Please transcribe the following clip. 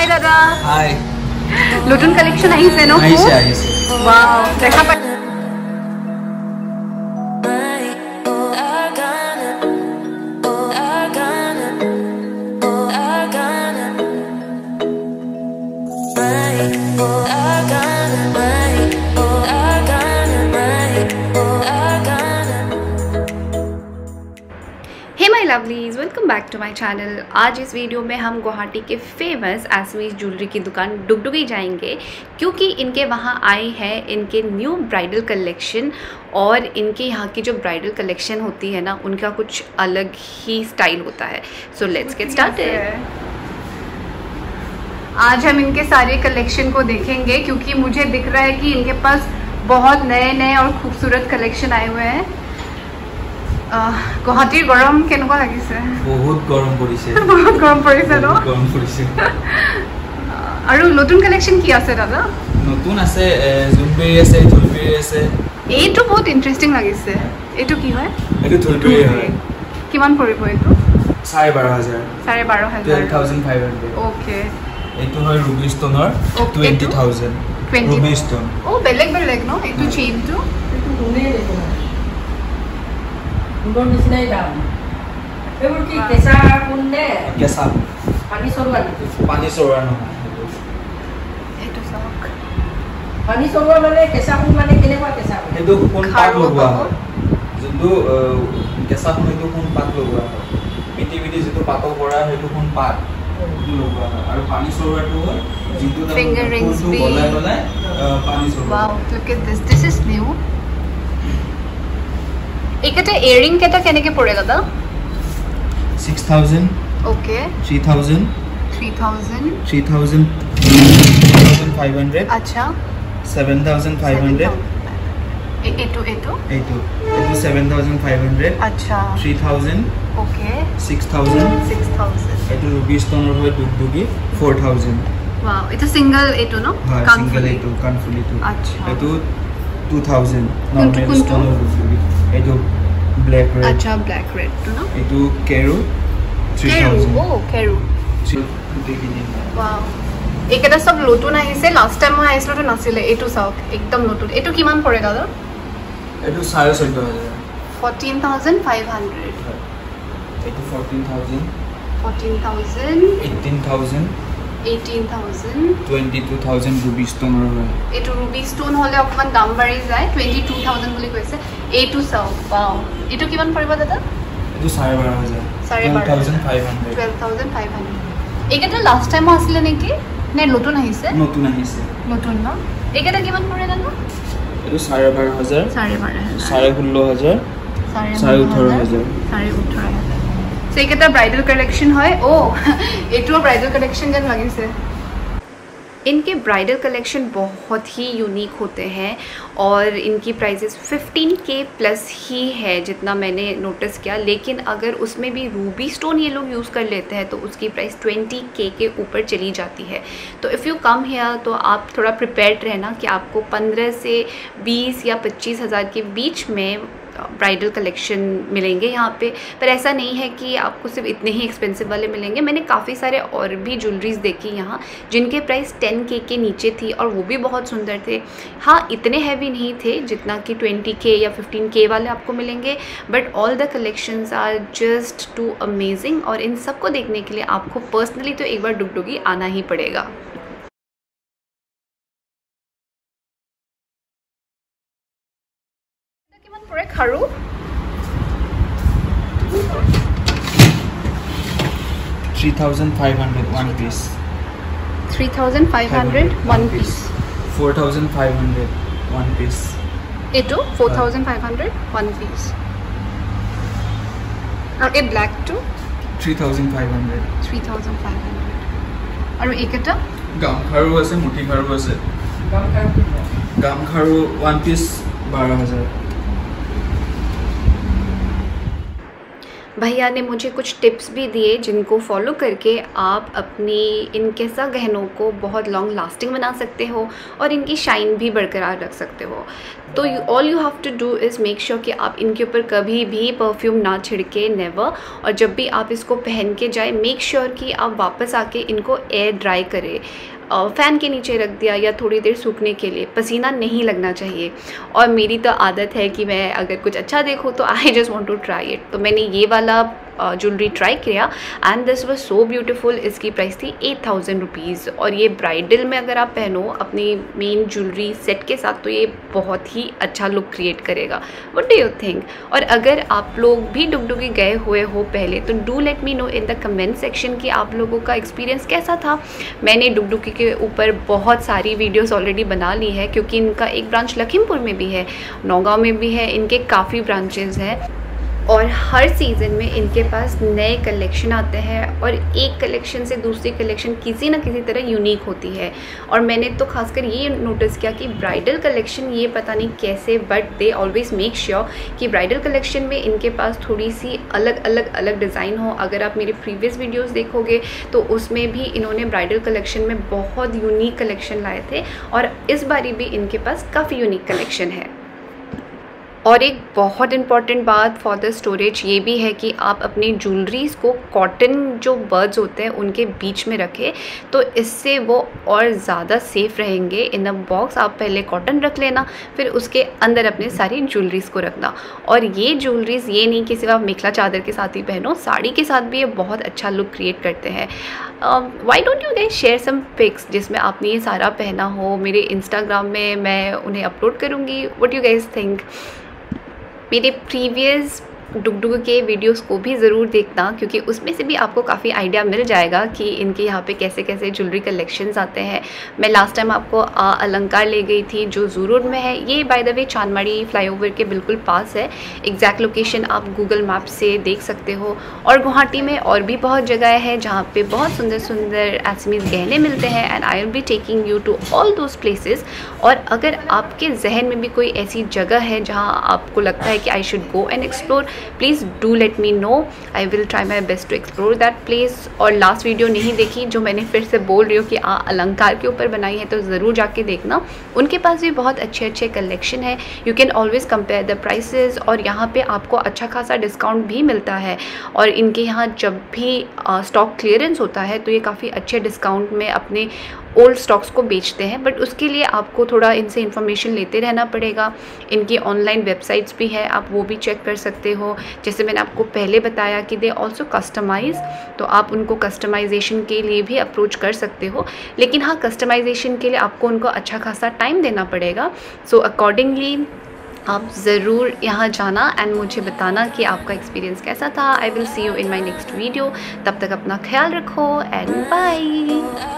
Hi Dada. Hi. Notun collection আহিছে ন? আহিছে. Wow, দেখা পাই lovelies, welcome back to my channel. आज इस वीडियो में हम गुवाहाटी के फेमस एसवीज ज्वेलरी की दुकान डुगडुगी जाएंगे, क्योंकि इनके वहाँ आए हैं इनके न्यू ब्राइडल कलेक्शन। और इनके यहाँ की जो ब्राइडल कलेक्शन होती है ना, उनका कुछ अलग ही स्टाइल होता है। So let's get started. आज हम इनके सारे कलेक्शन को देखेंगे, क्योंकि मुझे दिख रहा है कि इनके पास बहुत नए नए और खूबसूरत कलेक्शन आए हुए हैं। गुवाहाटीर गरम केनेকুৱা লাগিছে? বহুত গৰম পৰিছে। বহুত গৰম পৰিছে ন? গৰম পৰিছে। আৰু নতুন কালেকশন কি আছে দাদা? নতুন আছে জুলবেৰী আছে, ঢোলবেৰী আছে। এইটো বহুত ইন্টাৰেষ্টিং লাগিছে। এইটো কি হয়? এইটো ঢোলবেৰী হয়। কিমান পৰিব এইটো? 12,500। 12,500। 12,500। ওকে। এইটো হয় ৰুবি ষ্টনৰ 20,000। Ruby stone. ও বেলেগ বেলেগ ন? এইটো চেইনটো? এইটো কোনে দেখো না? उनों निश्चय दाम ये वो कि कैसा कुंडे कैसा पानी सोरवा ना ये तो सॉक पानी सोरवा माने कैसा कुंड माने केनेवा कैसा ये तो कुंड पाक लगवा जिंदु कैसा कुंड तो कुंड पाक लगवा मिटी मिटी जितो पाको पड़ा है तो कुंड पाक लगवा और पानी सोरवा तो जितो फिंगर रिंग्स भी बोला पानी सोरवा। Wow, look at this is new. एक इयरिंग केटा केनेके पड़े दादा? 6,000। ओके। 3,000। 3,000। 3,500। अच्छा। 7,500। एटू 7,500। अच्छा। 3,000। ओके। 6,000। एटू रुबी स्टोन और डुगडुगी 4,000। वाओ, इतो सिंगल एटू नो? हां, सिंगल एटू कानफुल एटू। अच्छा। एटू 2,000 नॉर्मल स्टोन और डुगडुगी। एटू ब्लैक रेड। अच्छा, ब्लैक रेड तो ना? एटू केरू 3,000। ओ केरू। वाओ, एकेटा सब नतुन आइसे। लास्ट टाइम মই আইছিলো তো নাছিলে। এটু সাউক একদম নতুন। এটু কিমান পড়ে দাদা? এটু 14,500। 14,500। এটু 14,000। 14,000। 18,000। 18,000। 22,000 रुबी स्टोन হয়। এটু रुबी स्टोन হলে অকমান দাম বাঢ়ি যায়। 22,000 বুলি কৈছে। এটু সাউ। वाओ, এটু কিমান পৰিব দাদা? এটু 12,500। 12,500। 12,500। একেটা লাস্ট টাইম আসলে নেকি? নে নতুন আহিছে? নতুন আহিছে। নতুন ন? একেটা কিমান পৰে দাদা? এটু 12,500। 12,500। 16,500। 18,500। 18,500। सो एक ब्राइडल कलेक्शन है। ओ एटू ब्राइडल कलेक्शन जन लगी से। इनके ब्राइडल कलेक्शन बहुत ही यूनिक होते हैं और इनकी प्राइसेस 15K प्लस ही है जितना मैंने नोटिस किया। लेकिन अगर उसमें भी रूबी स्टोन ये लोग यूज़ कर लेते हैं तो उसकी प्राइस 20K के ऊपर चली जाती है। तो इफ़ यू कम हियर तो आप थोड़ा प्रिपेयर्ड रहना कि आपको 15 से 20 या 25,000 के बीच में ब्राइडल कलेक्शन मिलेंगे यहाँ पे। पर ऐसा नहीं है कि आपको सिर्फ इतने ही एक्सपेंसिव वाले मिलेंगे। मैंने काफ़ी सारे और भी ज्वेलरीज देखी यहाँ जिनके प्राइस 10K के नीचे थी और वो भी बहुत सुंदर थे। हाँ, इतने हैवी नहीं थे जितना कि 20K या 15K वाले आपको मिलेंगे, but all the collections are just too amazing. और इन सब को देखने के लिए आपको पर्सनली तो एक बार डुगडुगी आना ही पड़ेगा। खारू 3,500 one piece. 3,500 one piece. 4,500 one piece. Eto 4,500 one piece. और ये black to 3,500. 3,500. और एकटा गामखारू আছে, মুঠি খাৰু আছে। गामखारू one piece 12,000। भैया ने मुझे कुछ टिप्स भी दिए जिनको फॉलो करके आप अपनी इन कैसा गहनों को बहुत लॉन्ग लास्टिंग बना सकते हो और इनकी शाइन भी बरकरार रख सकते हो। तो all you have to do is make sure कि आप इनके ऊपर कभी भी परफ्यूम ना छिड़के, नेवर। और जब भी आप इसको पहन के जाए मेक श्योर कि आप वापस आके इनको एयर ड्राई करें, फ़ैन के नीचे रख दिया या थोड़ी देर सूखने के लिए, पसीना नहीं लगना चाहिए। और मेरी तो आदत है कि मैं अगर कुछ अच्छा देखूँ तो I just want to try it. तो मैंने ये वाला ज्वेलरी ट्राई किया and this was so beautiful. इसकी प्राइस थी 8000 रुपीज़ और ये ब्राइडल में अगर आप पहनो अपनी मेन ज्वेलरी सेट के साथ तो ये बहुत ही अच्छा लुक क्रिएट करेगा। What do you think? और अगर आप लोग भी डुगडुगी गए हुए हो पहले तो do let me know in the comment section कि आप लोगों का एक्सपीरियंस कैसा था। मैंने डुगडुगी के ऊपर बहुत सारी वीडियोस ऑलरेडी बना ली है क्योंकि इनका एक ब्रांच लखीमपुर में भी है, नौगांव में भी है, इनके काफ़ी ब्रांचेस हैं और हर सीज़न में इनके पास नए कलेक्शन आते हैं और एक कलेक्शन से दूसरी कलेक्शन किसी ना किसी तरह यूनिक होती है। और मैंने तो खासकर ये नोटिस किया कि ब्राइडल कलेक्शन ये पता नहीं कैसे but they always make sure कि ब्राइडल कलेक्शन में इनके पास थोड़ी सी अलग डिज़ाइन हो। अगर आप मेरे प्रीवियस वीडियोस देखोगे तो उसमें भी इन्होंने ब्राइडल कलेक्शन में बहुत यूनिक कलेक्शन लाए थे और इस बारी भी इनके पास काफ़ी यूनिक कलेक्शन है। और एक बहुत इंपॉर्टेंट बात फॉर द स्टोरेज ये भी है कि आप अपनी ज्वेलरीज़ को कॉटन जो बर्ड्स होते हैं उनके बीच में रखें तो इससे वो और ज़्यादा सेफ़ रहेंगे। इन अ बॉक्स आप पहले कॉटन रख लेना, फिर उसके अंदर अपने सारी ज्वेलरीज़ को रखना। और ये ज्वेलरीज़ ये नहीं कि सिर्फ आप मेखला चादर के साथ ही पहनो, साड़ी के साथ भी ये बहुत अच्छा लुक क्रिएट करते हैं। Why don't you guys share some pics जिसमें आपने ये सारा पहना हो। मेरे इंस्टाग्राम में मैं उन्हें अपलोड करूँगी। What you guys think? मेरे प्रीवियस डुगडुग के वीडियोस को भी ज़रूर देखना क्योंकि उसमें से भी आपको काफ़ी आइडिया मिल जाएगा कि इनके यहाँ पे कैसे कैसे ज्वेलरी कलेक्शंस आते हैं। मैं लास्ट टाइम आपको अलंकार ले गई थी जो ज़ू रोड में है। ये by the way Chandmari flyover के बिल्कुल पास है। एग्जैक्ट लोकेशन आप गूगल मैप से देख सकते हो। और गुवाहाटी में और भी बहुत जगह है जहाँ पे बहुत सुंदर सुंदर एसमीज़ गहने मिलते हैं and I will be taking you to all those places. और अगर आपके जहन में भी कोई ऐसी जगह है जहाँ आपको लगता है कि I should go and explore, please do let me know. I will try my best to explore that place. और लास्ट वीडियो नहीं देखी जो मैंने फिर से बोल रही हूँ कि अलंकार के ऊपर बनाई है तो ज़रूर जाके देखना। उनके पास भी बहुत अच्छे अच्छे कलेक्शन है। You can always compare the prices और यहाँ पे आपको अच्छा खासा डिस्काउंट भी मिलता है। और इनके यहाँ जब भी स्टॉक क्लियरेंस होता है तो ये काफ़ी अच्छे डिस्काउंट में अपने ओल्ड स्टॉक्स को बेचते हैं, बट उसके लिए आपको थोड़ा इनसे इन्फॉर्मेशन लेते रहना पड़ेगा। इनकी ऑनलाइन वेबसाइट्स भी है, आप वो भी चेक कर सकते हो। जैसे मैंने आपको पहले बताया कि दे ऑल्सो कस्टमाइज़, तो आप उनको कस्टमाइजेशन के लिए भी अप्रोच कर सकते हो। लेकिन हाँ, कस्टमाइजेशन के लिए आपको उनको अच्छा खासा टाइम देना पड़ेगा। सो अकॉर्डिंगली आप ज़रूर यहाँ जाना एंड मुझे बताना कि आपका एक्सपीरियंस कैसा था। I will see you in my next video. तब तक अपना ख्याल रखो एंड बाय।